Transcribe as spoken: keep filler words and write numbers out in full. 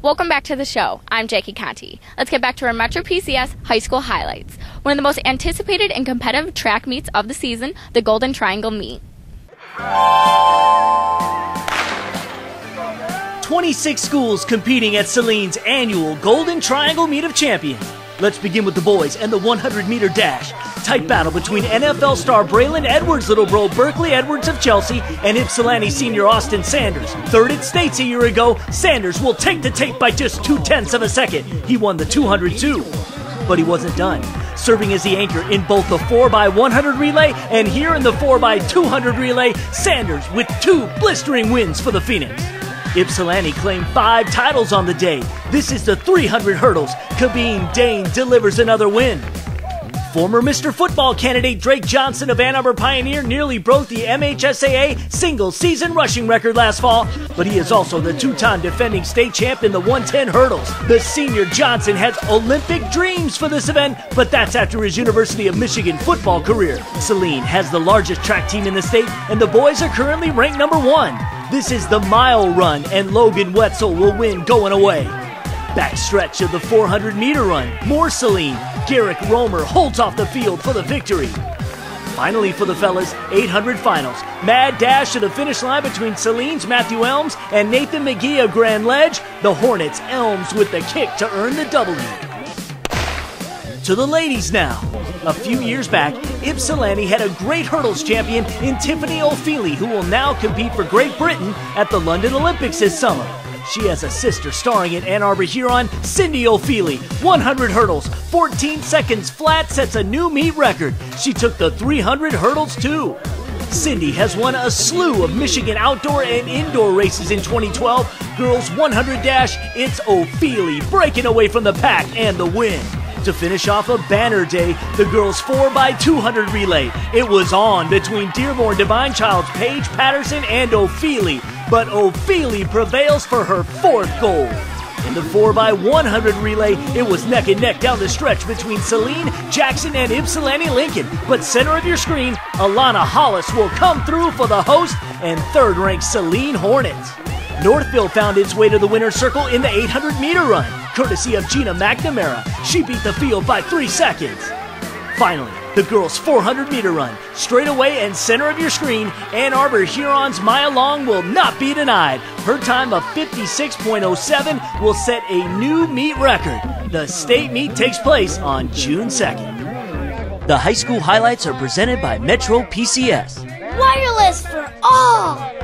Welcome back to the show. I'm Jackie Conti. Let's get back to our Metro P C S high school highlights. One of the most anticipated and competitive track meets of the season, the Golden Triangle Meet. twenty-six schools competing at Salene's annual Golden Triangle Meet of Champions. Let's begin with the boys and the one hundred meter dash. Tight battle between N F L star Braylon Edwards' little bro Berkeley Edwards of Chelsea and Ypsilanti senior Austin Sanders. Third at States a year ago, Sanders will take the tape by just two-tenths of a second. He won the two hundred two. But he wasn't done. Serving as the anchor in both the four by one hundred relay and here in the four by two hundred relay, Sanders with two blistering wins for the Phoenix. Ypsilanti claimed five titles on the day. This is the three hundred hurdles. Kabeen Dane delivers another win. Former Mister Football candidate Drake Johnson of Ann Arbor Pioneer nearly broke the M H S A A single-season rushing record last fall, but he is also the two-time defending state champ in the one ten hurdles. The senior Johnson has Olympic dreams for this event, but that's after his University of Michigan football career. Salene has the largest track team in the state, and the boys are currently ranked number one. This is the mile run, and Logan Wetzel will win going away. Backstretch of the four hundred meter run, more Salene. Garrick Romer holds off the field for the victory. Finally for the fellas, eight hundred finals. Mad dash to the finish line between Salene's Matthew Elms and Nathan McGee of Grand Ledge. The Hornets Elms with the kick to earn the W. To the ladies now. A few years back, Ypsilanti had a great hurdles champion in Tiffany O'Feely, who will now compete for Great Britain at the London Olympics this summer. She has a sister starring in Ann Arbor Huron, Cindy O'Feely. one hundred hurdles, fourteen seconds flat sets a new meet record. She took the three hundred hurdles too. Cindy has won a slew of Michigan outdoor and indoor races in twenty twelve. Girls one hundred dash, it's O'Feely breaking away from the pack and the win. To finish off a banner day, the girls four by two hundred relay. It was on between Dearborn Divine Child's Paige Patterson and O'Feely, but O'Feely prevails for her fourth gold. In the four by one hundred relay, it was neck and neck down the stretch between Salene, Jackson, and Ypsilanti Lincoln, but center of your screen, Alana Hollis will come through for the host and third-ranked Salene Hornets. Northville found its way to the winner's circle in the eight hundred meter run, courtesy of Gina McNamara. She beat the field by three seconds. Finally, the girls' four hundred meter run. Straight away and center of your screen, Ann Arbor Huron's Maya Long will not be denied. Her time of fifty-six point oh seven will set a new meet record. The state meet takes place on June second. The high school highlights are presented by Metro P C S. Wireless for all!